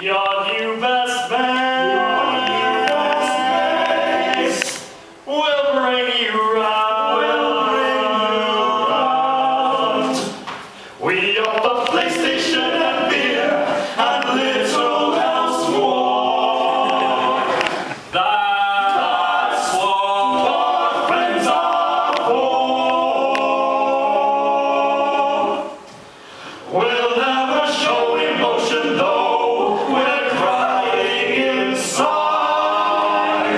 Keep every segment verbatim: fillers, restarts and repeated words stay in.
Your new best mate, your new best mate will bring you round, will bring you round. We offer PlayStation and beer and little else more. That's what friends are for. We'll never show emotion though we're crying inside.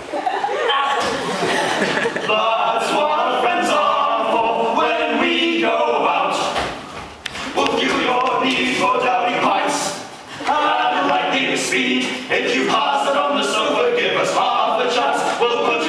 That's what friends are for when we go out. We'll feel your need for downy pints and lightning speed. If you pass it on the sofa, give us half a chance. We'll put